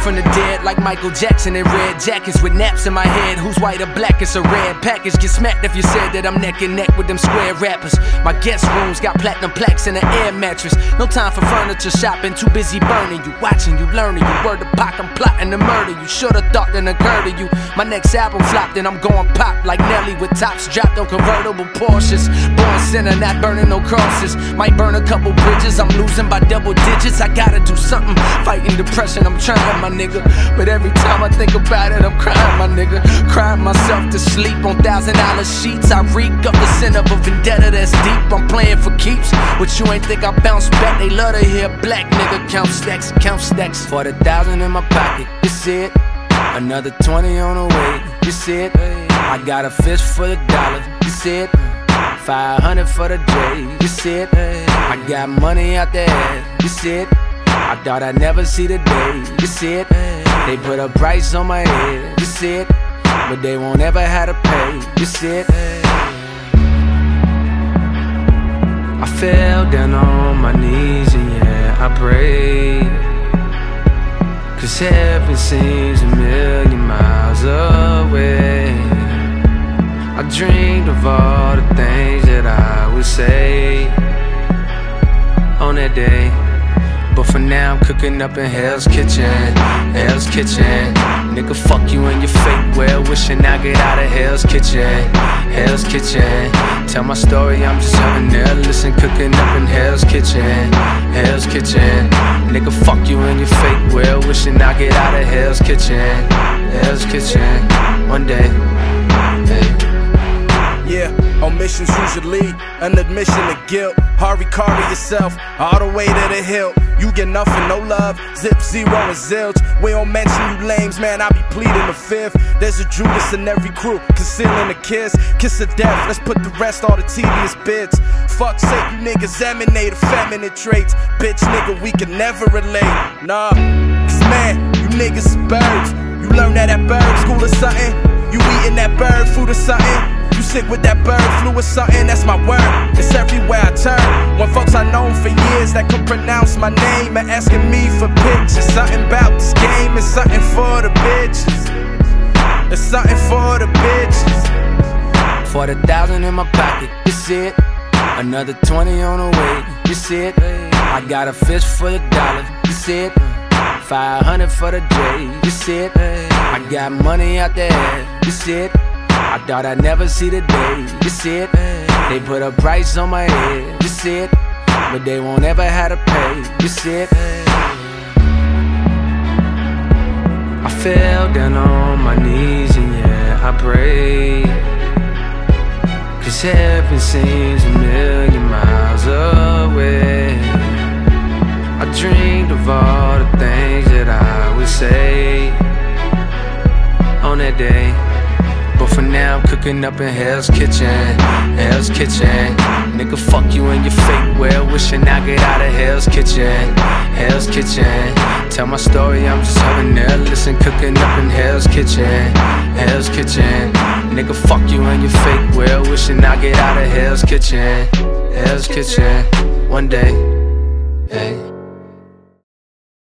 from the dead like Michael Jackson in red jackets with naps in my head. Who's white or black? It's a red package. Get smacked if you said that I'm neck and neck with them square rappers. My guest rooms got platinum plaques and an air mattress. No time for furniture shopping, too busy burning you, watching you, learning you. Word to Pac, I'm plotting to murder you. Should've thought that occurred to you. My next album flopped and I'm going pop like Nelly with tops dropped on convertible Porsches. Born sinner, not burning no crosses. Might burn a couple bridges, I'm losing by double digits. I gotta do something, fighting depression, I'm trying, my nigga. But every time I think about it, I'm crying, my nigga. Crying myself to sleep on $1,000 sheets. I reek up the sin of a vendetta that's deep. I'm playing for keeps, but you ain't think I bounce back. They love to hear a black nigga count stacks, count stacks. 40,000 in my pocket, you see it. Another 20 on the way, you see it. I got a fist full of dollars, you see it. 500 for the J, you see it. I got money out there, you see it. I thought I'd never see the day, you see it. They put a price on my head, you see it. But they won't ever have to pay, you see it. I fell down on my knees and yeah, I prayed. Cause heaven seems a million miles away. I dreamed of all the things that I would say on that day. But for now I'm cooking up in Hell's Kitchen, Hell's Kitchen. Nigga, fuck you and your fake well wishing I get out of Hell's Kitchen, Hell's Kitchen. Tell my story, I'm just having there. Listen, cooking up in Hell's Kitchen, Hell's Kitchen. Nigga, fuck you and your fake well wishing I get out of Hell's Kitchen, Hell's Kitchen. One day, hey. Yeah, omissions usually an admission to guilt. Hurry, carry yourself all the way to the hill. You get nothing, no love, zip, zero, and zilch. We don't mention you lames, man, I be pleading the fifth. There's a Judas in every crew, concealing a kiss. Kiss of death, let's put the rest all the tedious bits. Fuck's sake, you niggas emanate effeminate traits. Bitch nigga, we can never relate. Nah, cause man, you niggas is birds. You learn that at bird school or something. You eating that bird food or something. You sick with that bird flu or something, that's my word. It's everywhere I turn. When folks I known for years that could pronounce my name and asking me for pictures. Something about this game, it's something for the bitches. It's something for the bitches. 40,000 in my pocket, you see it. Another 20 on the way, you see it. I got a fist full of dollars, you see it. 500 for the J, you see it. I got money out there, you see it. I thought I'd never see the day, you see it. They put a price on my head, you see it. But they won't ever have to pay, you see it. I fell down on my knees and yeah, I prayed. Cause heaven seems a million miles away. I dreamed of all the things that I would say on that day. But for now I'm cooking up in Hell's Kitchen, Hell's Kitchen. Nigga, fuck you and your fake well wishing I get out of Hell's Kitchen, Hell's Kitchen. Tell my story, I'm just having there. Listen, cooking up in Hell's Kitchen, Hell's Kitchen. Nigga, fuck you and your fake well wishing I get out of Hell's Kitchen, Hell's Kitchen. One day, hey.